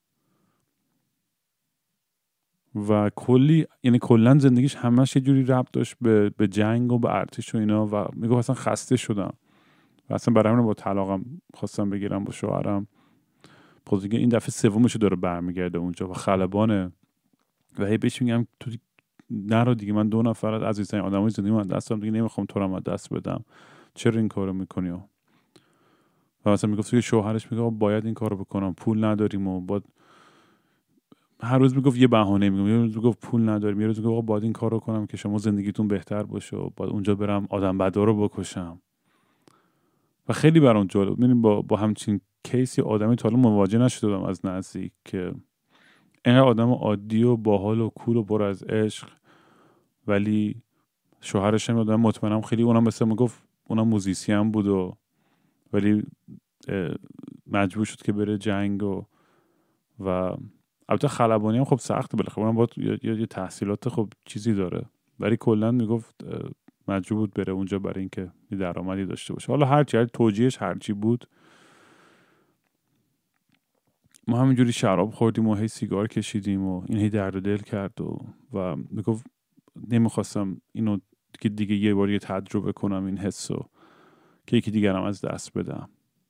و یعنی کلا زندگیش همش یه جوری ربط داشت به جنگ و به ارتش و اینا و میگه اصلا خسته شدم و اصلا برای من با طلاقم خواستم بگیرم با شوهرم. خود دیگه این دفعه سومشو داره برمیگرده اونجا و خلبانه و هی بهش میگم تو نرو دیگه، من 2 نفر از عزیزترین آدمای زندگیمو از دست دادم دیگه، نمیخوام تو رو از دست بدم، چرا این کارو میکنی؟ و مثلا میگفت که شوهرش میگه باید این کارو بکنم، پول نداریم و بعد هر روز میگفت یه بهانه میگم، یه روز میگفت پول نداریم، یه روز میگفت باید این کارو کنم که شما زندگیتون بهتر باشه و بعد اونجا برم آدم بدا رو بکشم. و خیلی برام جالب میبینیم با همچین کیسی آدمی تا حالا مواجه نشدم از نزدیک که اینقدر آدم عادی و باحال و کول و پر از عشق، ولی شوهرش هم آدم مطمئنم خیلی اونم مثل میگفت اونم موزیسین بود و ولی مجبور شد که بره جنگ و البته خلبانی هم خب سخته، بالاخره اونم باید یه تحصیلات خب چیزی داره، ولی کلا میگفت مجبور بود بره اونجا برای اینکه یه درآمدی داشته باشه. حالا هر توجیهش هرچی بود ما همینجوری شراب خوردیم و هی سیگار کشیدیم و این هی درد و دل کرد و میگفت نمیخواستم اینو که دیگه یه بار یه تجربه کنم این حسو که یکی دیگرم از دست بدم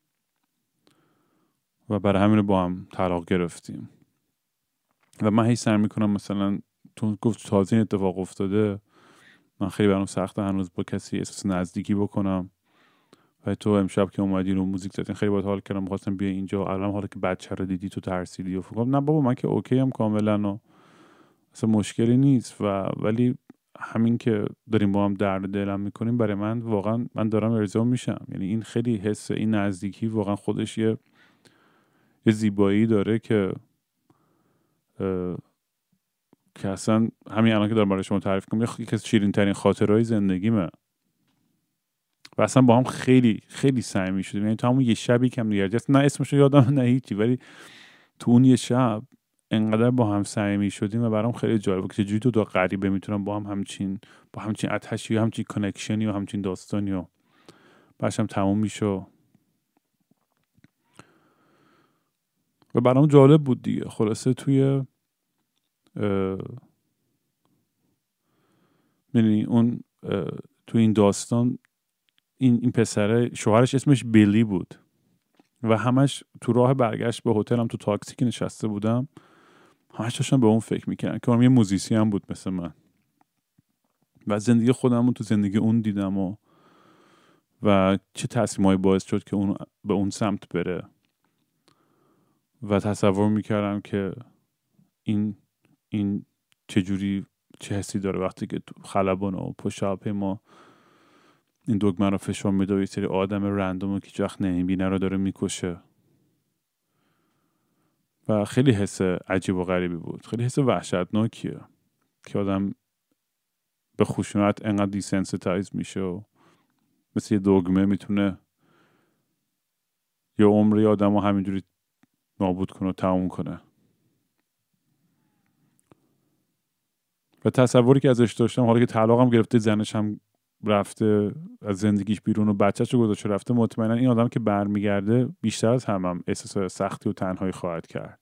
و برای همین با هم طلاق گرفتیم. و من هی سعی میکنم مثلا تو گفت تازه این اتفاق افتاده، من خیلی برام سخته هنوز با کسی احساس نزدیکی بکنم و تو امشب که اومدی رو موزیک زدین خیلی باحال حال کردم، می‌خواستم بیا اینجا الان حالا که بچه رو دیدی تو ترسیدی و فکر نه بابا من که اوکی ام کاملا و اصلا مشکلی نیست ولی همین که داریم با هم درد دلم میکنیم برای من واقعا من دارم ارضا میشم. یعنی این خیلی حس این نزدیکی واقعا خودش یه زیبایی داره که اصلا همین الان که دارم برای شما تعریف کنم یکی از شیرین ترین خاطرهای زندگیمه و اصلا با هم خیلی خیلی صمیمی شدیم. یعنی تو همون یه شبی کم دیگه نه اسمشو یادم نه هیچی، ولی تو اون یه شب انقدر با هم صمیمی شدیم و برام خیلی جالب بود که چجوری دو غریبه میتونن با همچین اتشی و همچین کانکشنی و همچین داستانی و بعدش تموم میشه و برام جالب بود دیگه. خلاصه توی یعنی اون تو این داستان این پسره شوهرش اسمش بیلی بود و همش تو راه برگشت به هتلم تو تاکسی که نشسته بودم همش داشتم به اون فکر میکردم که اون یه موزیسی هم بود مثل من و زندگی خودم تو زندگی اون دیدم و چه تصمیمایی باعث شد که اون به اون سمت بره و تصور میکردم که این چجوری چه حسی داره وقتی که تو خلبان و پشت هواپیما این دگمه رو فشار میده و یه سری آدم رندوم که هیچ وقت نمیبینه رو داره میکشه و خیلی حس عجیب و غریبی بود. خیلی حس وحشتناکیه که آدم به خشونت انقدر دیسنسیتایز میشه و مثل یه دگمه میتونه یه عمری آدم رو همینجوری نابود کنه و تموم کنه. و تصوری که ازش داشتم حالا که طلاقم گرفته زنش هم رفته از زندگیش بیرون و بچه‌شو گذاشته رفته، مطمئنا این آدم که برمیگرده بیشتر از هم احساس سختی و تنهایی خواهد کرد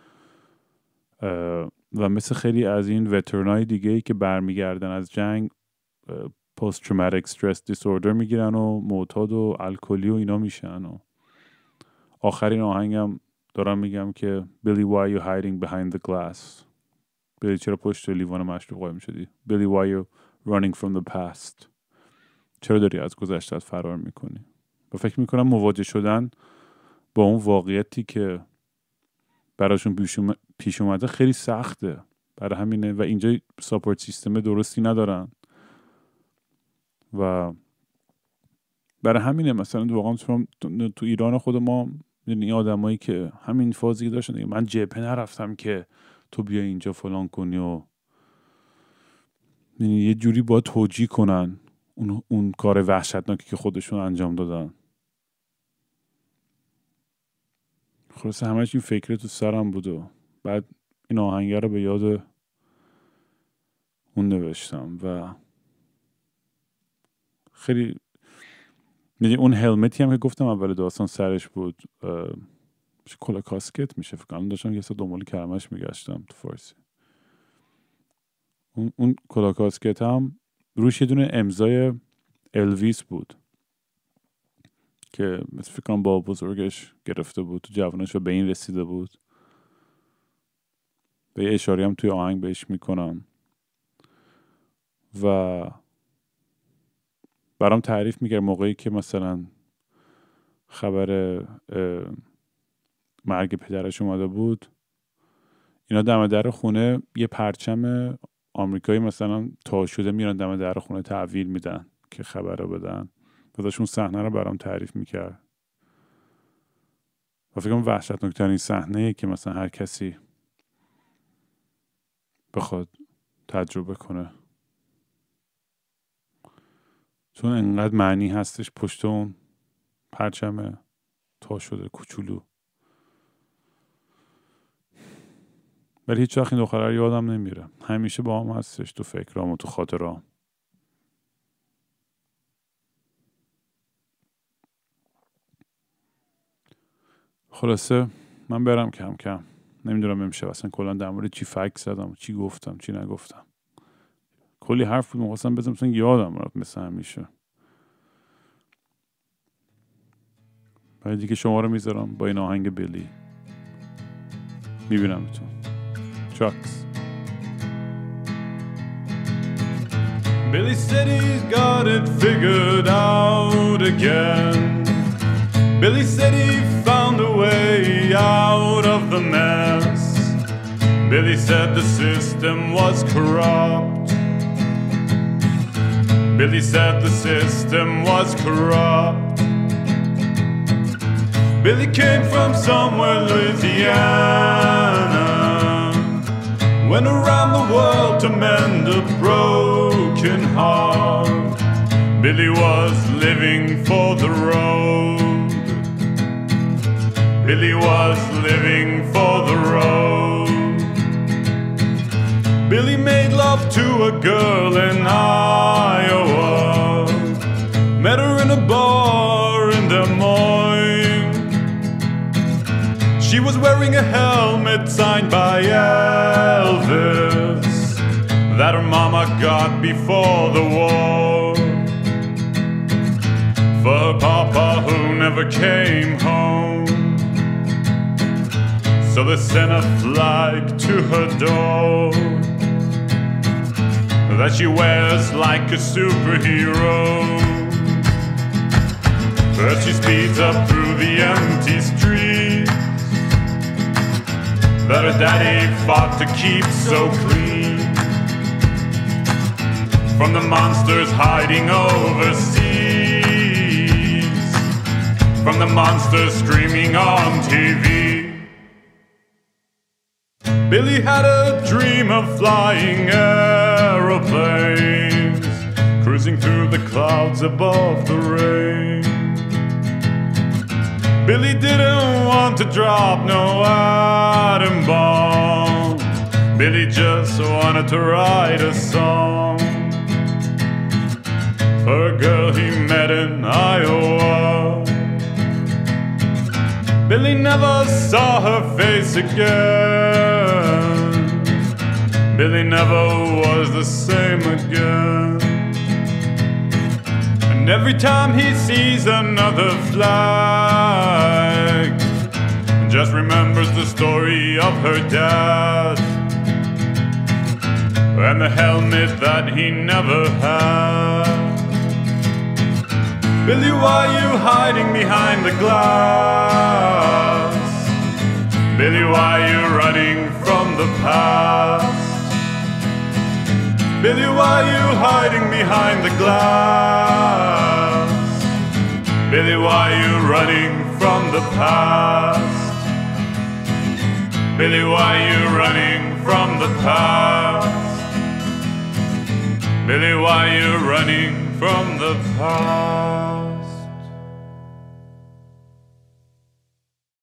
و مثل خیلی از این وترنای دیگه‌ای که برمیگردن از جنگ پست تروماتیک استرس دیسوردر میگیرن و معتاد و الکلی و اینا میشن و آخرین آهنگم دارم میگم که Billy why you hiding behind the glass، بیلی چرا پشت لیوان مشروب قایم شدی، Billy why you running from the past، چرا داری از گذشته‌ات فرار میکنی. و فکر میکنم مواجه شدن با اون واقعیتی که براشون پیش اومده خیلی سخته، برای همینه و اینجا ساپورت سیستم درستی ندارن و برای همینه مثلا واقعا تو ایران خود ما این آدمایی که همین فازی داشتن من جبهه نرفتم که تو بیا اینجا فلان کنی و یه جوری باید توجیه کنن اون کار وحشتناکی که خودشون انجام دادن. خلاصه همش این فکره تو سرم بود و بعد این آهنگه رو به یاد اون نوشتم و خیلی اون هلمتی هم که گفتم اول داستان سرش بود کلا کاسکت میشه فکر کنم، داشتم یه سه دنبال کلمش میگشتم تو فارسی. اون کلا کاسکت هم روش یه دونه امضای الویس بود که مثل فکر کنم با بزرگش گرفته بود تو جوانش و به این رسیده بود. به یه اشاره هم توی آهنگ بهش میکنم و برام تعریف میکرد موقعی که مثلا خبر مرگ پدرش اومده بود اینا دم در خونه یه پرچم آمریکایی مثلا تا شده میرن دم در خونه تحویل میدن که خبر رو بدن و داشت اون صحنه رو برام تعریف میکرد و فکر کنم وحشتناکترین صحنه‌ای که مثلا هر کسی بخواد تجربه کنه، چون انقدر معنی هستش پشت اون پرچم تا شده کوچولو. ولی هیچ وقت این دختره رو یادم نمیره، همیشه با هم هستش تو فکرام و تو خاطرام. خلاصه من برم کم کم، نمیدونم امشب اصلا کلا در مورد چی فکر زدم، چی گفتم چی نگفتم، کلی حرف بود مخواستم بزنم مثلا یادم رفت مثل همیشه. ولی دیگه شما رو میذارم با این آهنگ بیلی. میبینم تو چاکس.
Billy said he's got it figured out again. Billy said he found a way out of the mess. Billy said the system was corrupt. Billy said the system was corrupt. Billy came from somewhere, Louisiana, went around the world to mend a broken heart. Billy was living for the road. Billy was living for the road. Billy made love to a girl in Iowa, met her in a bar in Des Moines. She was wearing a helmet signed by Elvis that her mama got before the war, for her papa who never came home. So they sent a flag to her door that she wears like a superhero, as she speeds up through the empty streets that her daddy fought to keep so clean from the monsters hiding overseas, from the monsters screaming on TV. Billy had a dream of flying aeroplanes, cruising through the clouds above the rain. Billy didn't want to drop no atom bomb. Billy just wanted to write a song for a girl he met in Iowa. Billy never saw her face again. Billy never was the same again. And every time he sees another flag, just remembers the story of her dad and the helmet that he never had. Billy, why you hiding behind the glass? Billy, why you running from the past? Billy, why you hiding behind the glass? Billy, why you running from the past? Billy, why you running from the past? Billy, why you running from the past?